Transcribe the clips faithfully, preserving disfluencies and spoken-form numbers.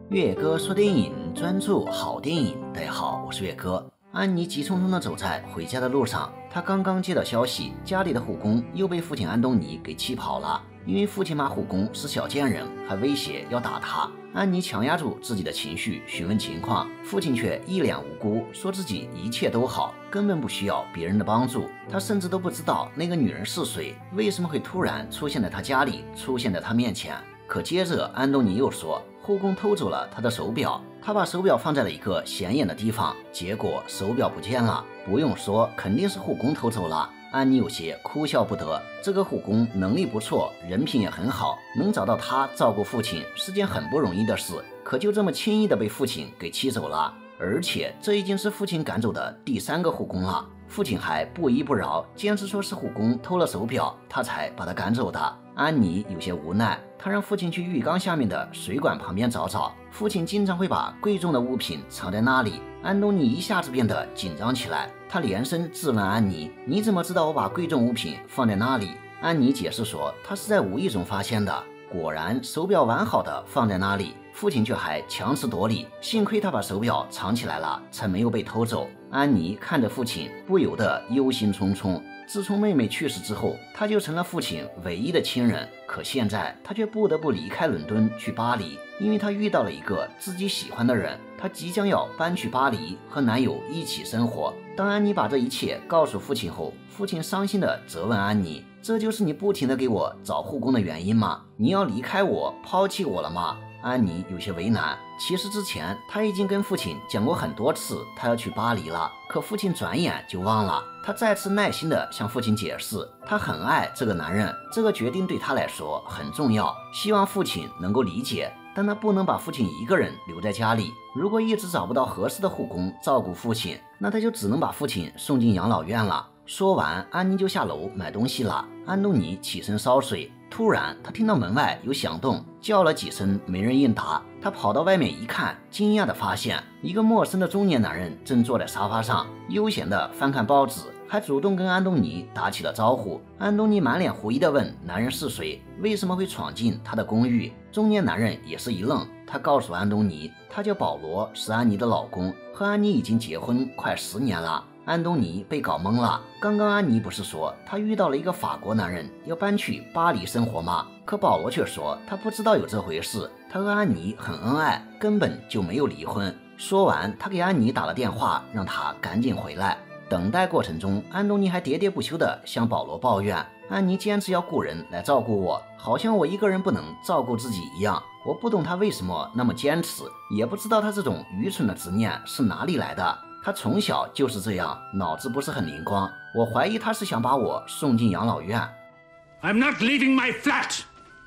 岳哥说电影，专注好电影。大家好，我是岳哥。安妮急匆匆地走在回家的路上，她刚刚接到消息，家里的护工又被父亲安东尼给气跑了。因为父亲骂护工是小贱人，还威胁要打他。安妮强压住自己的情绪，询问情况，父亲却一脸无辜，说自己一切都好，根本不需要别人的帮助。他甚至都不知道那个女人是谁，为什么会突然出现在他家里，出现在他面前。可接着安东尼又说，护工偷走了他的手表，他把手表放在了一个显眼的地方，结果手表不见了。不用说，肯定是护工偷走了。安妮有些哭笑不得，这个护工能力不错，人品也很好，能找到他照顾父亲是件很不容易的事，可就这么轻易的被父亲给气走了。而且这已经是父亲赶走的第三个护工了，父亲还不依不饶，坚持说是护工偷了手表，他才把他赶走的。安妮有些无奈，她让父亲去浴缸下面的水管旁边找找，父亲经常会把贵重的物品藏在那里。安东尼一下子变得紧张起来，他连声质问安妮，你怎么知道我把贵重物品放在那里？安妮解释说，他是在无意中发现的。果然手表完好的放在那里，父亲却还强词夺理，幸亏他把手表藏起来了，才没有被偷走。安妮看着父亲，不由得忧心忡忡。自从妹妹去世之后，他就成了父亲唯一的亲人，可现在他却不得不离开伦敦去巴黎，因为他遇到了一个自己喜欢的人，他即将要搬去巴黎和男友一起生活。当安妮把这一切告诉父亲后，父亲伤心地责问安妮，这就是你不停地给我找护工的原因吗？你要离开我，抛弃我了吗？安妮有些为难，其实之前他已经跟父亲讲过很多次他要去巴黎了，可父亲转眼就忘了。他再次耐心地向父亲解释，他很爱这个男人，这个决定对他来说很重要，希望父亲能够理解，但他不能把父亲一个人留在家里。如果一直找不到合适的护工照顾父亲，那他就只能把父亲送进养老院了。说完，安妮就下楼买东西了。安东尼起身烧水，突然他听到门外有响动，叫了几声没人应答。他跑到外面一看，惊讶地发现一个陌生的中年男人正坐在沙发上，悠闲地翻看报纸，还主动跟安东尼打起了招呼。安东尼满脸狐疑地问男人是谁，为什么会闯进他的公寓。中年男人也是一愣，他告诉安东尼，他叫保罗，是安妮的老公，和安妮已经结婚快十年了。安东尼被搞懵了，刚刚安妮不是说她遇到了一个法国男人要搬去巴黎生活吗？可保罗却说他不知道有这回事，他和安妮很恩爱，根本就没有离婚。说完，他给安妮打了电话，让她赶紧回来。等待过程中，安东尼还喋喋不休地向保罗抱怨，安妮坚持要雇人来照顾我，好像我一个人不能照顾自己一样。我不懂他为什么那么坚持，也不知道他这种愚蠢的执念是哪里来的。他从小就是这样，脑子不是很灵光，我怀疑他是想把我送进养老院。 I'm not leaving my flat.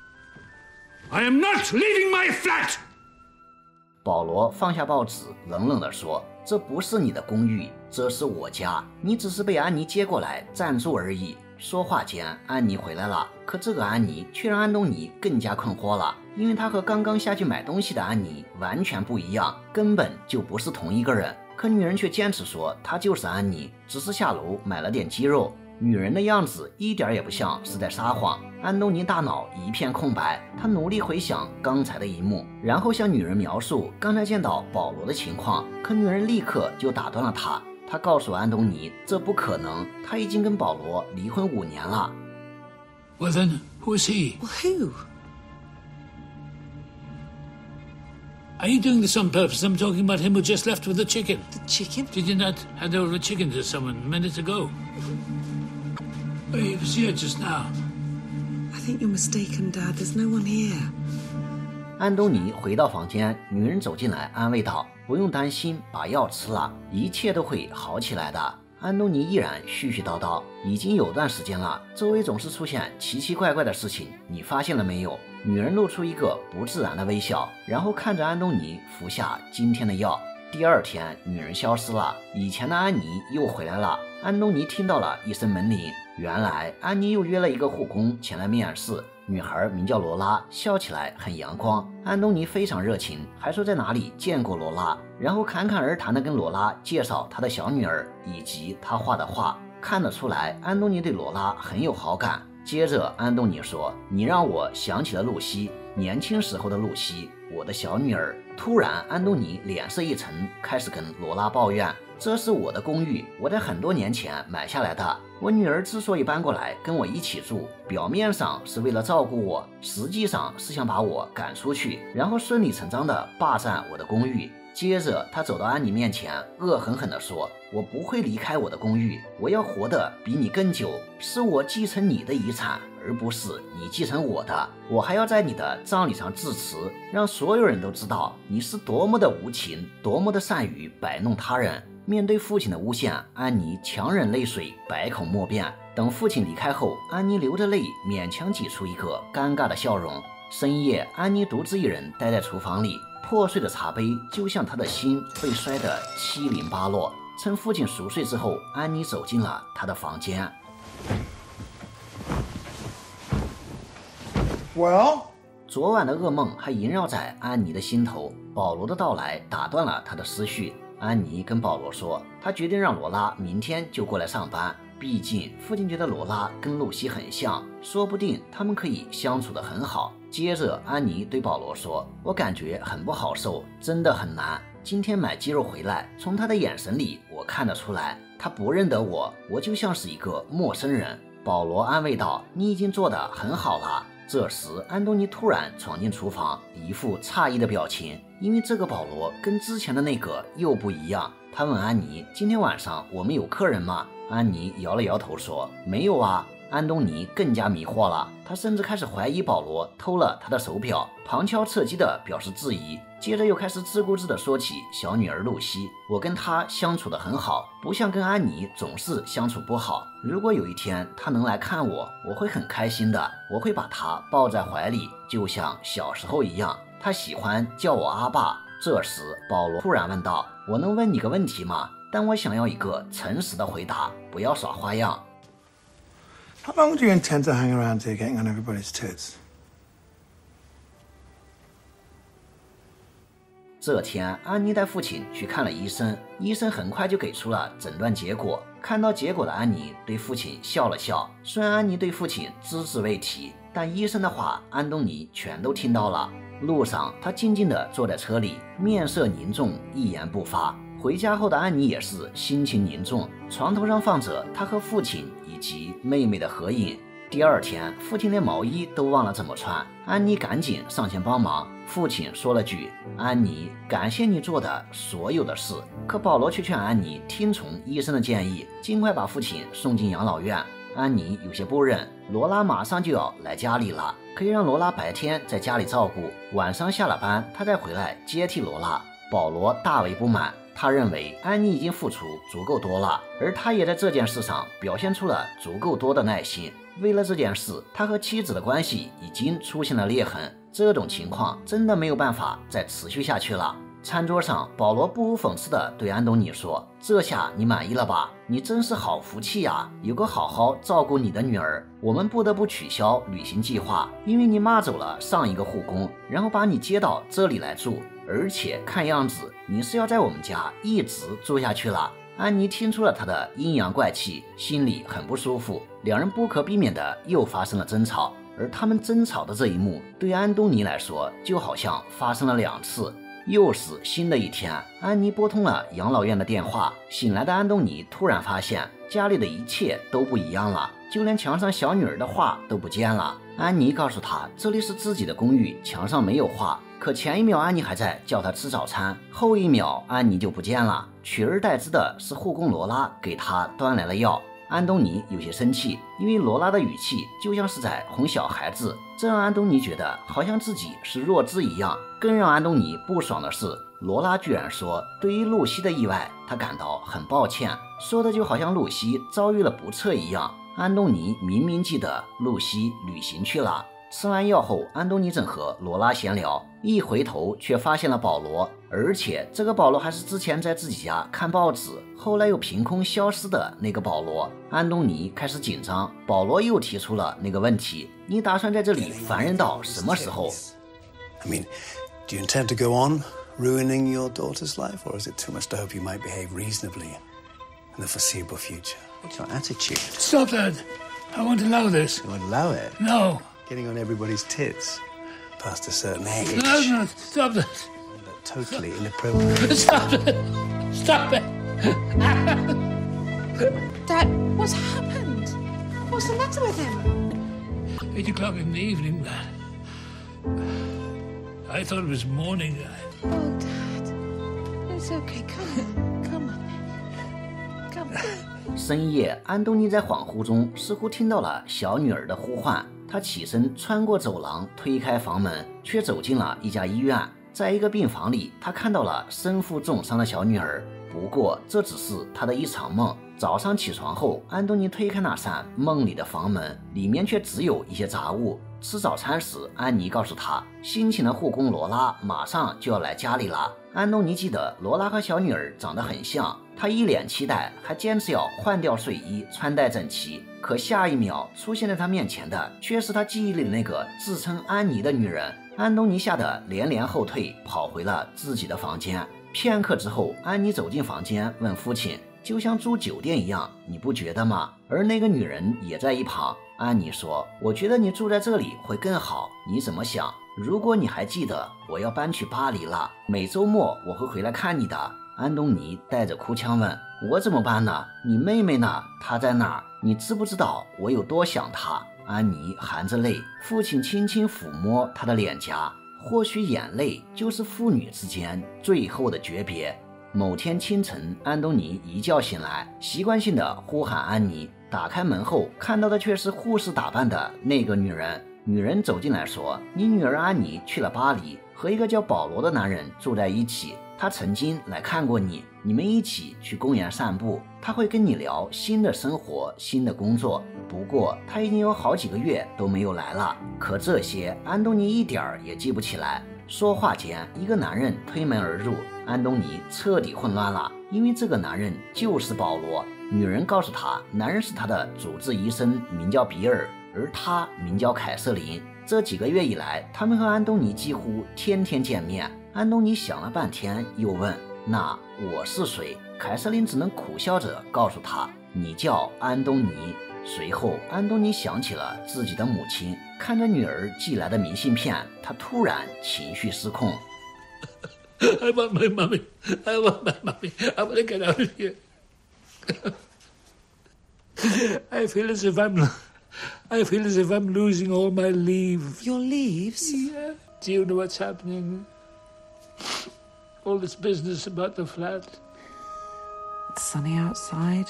I am not leaving my flat. 保罗放下报纸，冷冷地说，这不是你的公寓，这是我家，你只是被安妮接过来暂住而已。说话间，安妮回来了，可这个安妮却让安东尼更加困惑了，因为她和刚刚下去买东西的安妮完全不一样，根本就不是同一个人。可女人却坚持说她就是安妮，只是下楼买了点鸡肉。女人的样子一点也不像是在撒谎。安东尼大脑一片空白，他努力回想刚才的一幕，然后向女人描述刚才见到保罗的情况。可女人立刻就打断了他，他告诉安东尼这不可能，他已经跟保罗离婚五年了。 Well then, who is he? Well, who? Are you doing this on purpose? I'm talking about him who just left with the chicken. The chicken? Did you not hand over a chicken to someone minutes ago? Oh, he was here just now. I think you're mistaken, Dad. There's no one here. 安东尼回到房间，女人走进来安慰道，不用担心，把药吃了，一切都会好起来的。安东尼依然絮絮叨叨，已经有段时间了，周围总是出现奇奇怪怪的事情，你发现了没有？女人露出一个不自然的微笑，然后看着安东尼服下今天的药。第二天，女人消失了，以前的安妮又回来了。安东尼听到了一声门铃，原来安妮又约了一个护工前来面试。女孩名叫罗拉，笑起来很阳光。安东尼非常热情，还说在哪里见过罗拉，然后侃侃而谈地跟罗拉介绍他的小女儿以及他画的画。看得出来，安东尼对罗拉很有好感。接着安东尼说，你让我想起了露西，年轻时候的露西， 我的小女儿。突然，安东尼脸色一沉，开始跟罗拉抱怨：“这是我的公寓，我在很多年前买下来的。我女儿之所以搬过来跟我一起住，表面上是为了照顾我，实际上是想把我赶出去，然后顺理成章地霸占我的公寓。”接着，他走到安妮面前，恶狠狠地说：“我不会离开我的公寓，我要活得比你更久，是我继承你的遗产，而不是你继承我的。我还要在你的葬礼上致辞，让所有人都知道你是多么的无情，多么的善于摆弄他人。”面对父亲的诬陷，安妮强忍泪水，百口莫辩。等父亲离开后，安妮流着泪，勉强挤出一个尴尬的笑容。深夜，安妮独自一人待在厨房里，破碎的茶杯就像她的心被摔得七零八落。趁父亲熟睡之后，安妮走进了他的房间。 Well， 昨晚的噩梦还萦绕在安妮的心头。保罗的到来打断了她的思绪。安妮跟保罗说，她决定让罗拉明天就过来上班。毕竟父亲觉得罗拉跟露西很像，说不定他们可以相处得很好。接着，安妮对保罗说：“我感觉很不好受，真的很难。今天买鸡肉回来，从他的眼神里我看得出来，他不认得我，我就像是一个陌生人。”保罗安慰道：“你已经做得很好了。”这时，安东尼突然闯进厨房，一副诧异的表情，因为这个保罗跟之前的那个又不一样。他问安妮：“今天晚上我们有客人吗？”安妮摇了摇头说：“没有啊。”安东尼更加迷惑了，他甚至开始怀疑保罗偷了他的手表，旁敲侧击地表示质疑，接着又开始自顾自地说起小女儿露西：“我跟她相处得很好，不像跟安妮总是相处不好。如果有一天她能来看我，我会很开心的，我会把她抱在怀里，就像小时候一样。她喜欢叫我阿爸。”这时，保罗突然问道：“我能问你个问题吗？但我想要一个诚实的回答，不要耍花样。” How long do you intend to hang around here getting on everybody's tits? 这天，安妮带父亲去看了医生，医生很快就给出了诊断结果。看到结果的安妮对父亲笑了笑，虽然安妮对父亲只字未提，但医生的话安东尼全都听到了。路上，他静静地坐在车里，面色凝重，一言不发。回家后的安妮也是心情凝重，床头上放着她和父亲以及妹妹的合影。第二天，父亲连毛衣都忘了怎么穿，安妮赶紧上前帮忙。父亲说了句：“安妮，感谢你做的所有的事。”可保罗却劝安妮听从医生的建议，尽快把父亲送进养老院。安妮有些不忍，罗拉马上就要来家里了，可以让罗拉白天在家里照顾，晚上下了班她再回来接替罗拉。保罗大为不满，他认为安妮已经付出足够多了，而他也在这件事上表现出了足够多的耐心。为了这件事，他和妻子的关系已经出现了裂痕，这种情况真的没有办法再持续下去了。餐桌上，保罗不无讽刺地对安东尼说：“这下你满意了吧？你真是好福气呀，有个好好照顾你的女儿。我们不得不取消旅行计划，因为你骂走了上一个护工，然后把你接到这里来住，而且看样子你是要在我们家一直住下去了。”安妮听出了他的阴阳怪气，心里很不舒服，两人不可避免的又发生了争吵。而他们争吵的这一幕，对安东尼来说就好像发生了两次。又是新的一天，安妮拨通了养老院的电话。醒来的安东尼突然发现家里的一切都不一样了，就连墙上小女儿的画都不见了。安妮告诉他，这里是自己的公寓，墙上没有画。可前一秒安妮还在叫他吃早餐，后一秒安妮就不见了，取而代之的是护工罗拉给他端来了药。安东尼有些生气，因为罗拉的语气就像是在哄小孩子，这让安东尼觉得好像自己是弱智一样。更让安东尼不爽的是，罗拉居然说对于露西的意外他感到很抱歉，说的就好像露西遭遇了不测一样。安东尼明明记得露西旅行去了。吃完药后，安东尼正和罗拉闲聊，一回头却发现了保罗，而且这个保罗还是之前在自己家看报纸，后来又凭空消失的那个保罗。安东尼开始紧张，保罗又提出了那个问题：你打算在这里烦人到什么时候？ I mean, do you intend to go on ruining your daughter's life, or is it too much to hope you might behave reasonably in the foreseeable future? What's your attitude? Stop that! I won't allow this. You won't allow it? No. Getting on everybody's tits. past a certain age. No, no, stop that. But totally inappropriate. Stop it. Stop it. Dad, what's happened? What's the matter with him? Eight o'clock in the evening, Dad. I thought it was morning. Oh, Dad. It's okay. Come on. Come on. Come on. 深夜，安东尼在恍惚中似乎听到了小女儿的呼唤。他起身穿过走廊，推开房门，却走进了一家医院。在一个病房里，他看到了身负重伤的小女儿。不过，这只是他的一场梦。早上起床后，安东尼推开那扇梦里的房门，里面却只有一些杂物。吃早餐时，安妮告诉他，辛勤的护工罗拉马上就要来家里了。安东尼记得罗拉和小女儿长得很像，他一脸期待，还坚持要换掉睡衣，穿戴整齐。可下一秒出现在他面前的却是他记忆里的那个自称安妮的女人。安东尼吓得连连后退，跑回了自己的房间。片刻之后，安妮走进房间，问父亲，就像住酒店一样，你不觉得吗？而那个女人也在一旁。安妮说，我觉得你住在这里会更好，你怎么想？如果你还记得，我要搬去巴黎了，每周末我会回来看你的。安东尼带着哭腔问，我怎么办呢？你妹妹呢？她在哪儿？你知不知道我有多想她？安妮含着泪，父亲轻轻抚摸她的脸颊，或许眼泪就是父女之间最后的诀别。某天清晨，安东尼一觉醒来，习惯性的呼喊安妮。打开门后，看到的却是护士打扮的那个女人。女人走进来说，你女儿安妮去了巴黎，和一个叫保罗的男人住在一起。他曾经来看过你，你们一起去公园散步，他会跟你聊新的生活、新的工作。不过他已经有好几个月都没有来了。可这些安东尼一点儿也记不起来。说话间，一个男人推门而入，安东尼彻底混乱了，因为这个男人就是保罗。女人告诉他，男人是他的主治医生，名叫比尔，而他名叫凯瑟琳。这几个月以来，他们和安东尼几乎天天见面。安东尼想了半天，又问，那我是谁？凯瑟琳只能苦笑着告诉他，你叫安东尼。随后，安东尼想起了自己的母亲，看着女儿寄来的明信片，他突然情绪失控。 I want my mommy. I want my mommy. I want to get out of here. I feel as if I'm, I feel as if I'm losing all my leaves. Your leaves? Yeah. Do you know what's happening? All this business about the flat. It's sunny outside.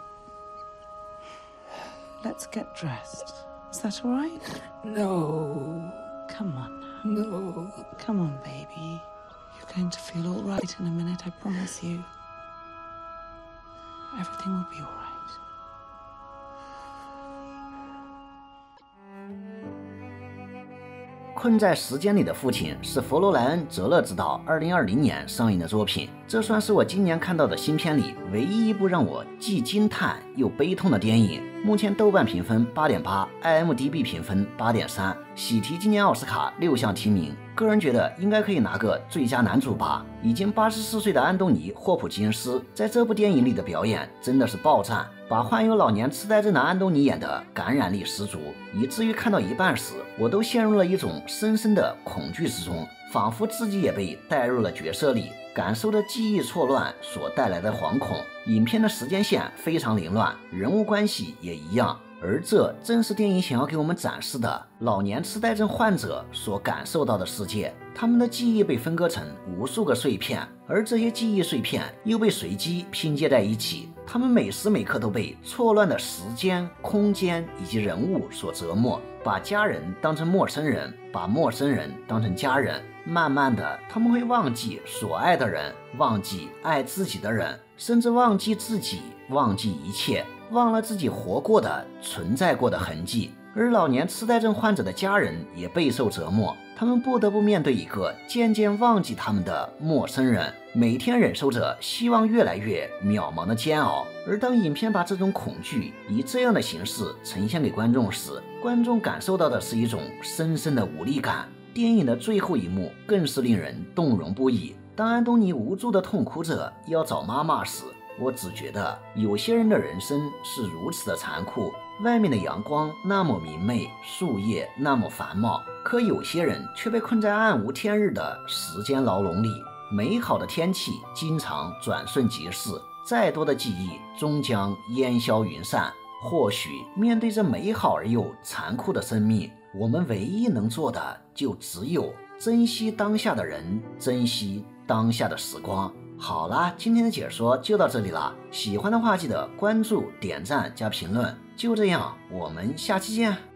Let's get dressed. Is that all right? No. Come on. No. Come on, baby. You're going to feel all right in a minute, I promise you. Everything will be all right. 困在时间里的父亲是佛罗莱恩·泽勒执导二零二零年上映的作品，这算是我今年看到的新片里唯一一部让我既惊叹又悲痛的电影。目前豆瓣评分 八点八， I M D B 评分 八点三， 喜提今年奥斯卡六项提名，个人觉得应该可以拿个最佳男主吧。已经八十四岁的安东尼·霍普金斯在这部电影里的表演真的是爆赞，把患有老年痴呆症的安东尼演得感染力十足，以至于看到一半时，我都陷入了一种深深的恐惧之中，仿佛自己也被带入了角色里，感受着记忆错乱所带来的惶恐。影片的时间线非常凌乱，人物关系也一样，而这正是电影想要给我们展示的老年痴呆症患者所感受到的世界。他们的记忆被分割成无数个碎片，而这些记忆碎片又被随机拼接在一起，他们每时每刻都被错乱的时间、空间以及人物所折磨，把家人当成陌生人，把陌生人当成家人。慢慢的，他们会忘记所爱的人，忘记爱自己的人，甚至忘记自己，忘记一切，忘了自己活过的、存在过的痕迹。而老年痴呆症患者的家人也备受折磨，他们不得不面对一个渐渐忘记他们的陌生人，每天忍受着希望越来越渺茫的煎熬。而当影片把这种恐惧以这样的形式呈现给观众时，观众感受到的是一种深深的无力感。电影的最后一幕更是令人动容不已，当安东尼无助地痛哭着要找妈妈时，我只觉得有些人的人生是如此的残酷， 外面的阳光那么明媚，树叶那么繁茂，可有些人却被困在暗无天日的时间牢笼里。美好的天气经常转瞬即逝，再多的记忆终将烟消云散。或许面对这美好而又残酷的生命，我们唯一能做的就只有珍惜当下的人，珍惜当下的时光。好啦，今天的解说就到这里了，喜欢的话记得关注、点赞加评论。就这样，我们下期见。